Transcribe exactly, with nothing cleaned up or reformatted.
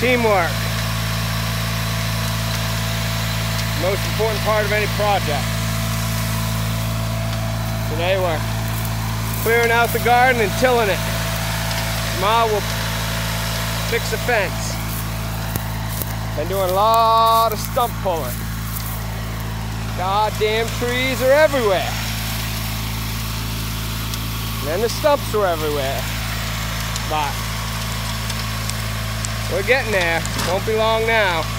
Teamwork. Most important part of any project. Today we're clearing out the garden and tilling it. Tomorrow we'll fix the fence. Been doing a lot of stump pulling. Goddamn trees are everywhere. And then the stumps are everywhere. But we're getting there. Won't be long now.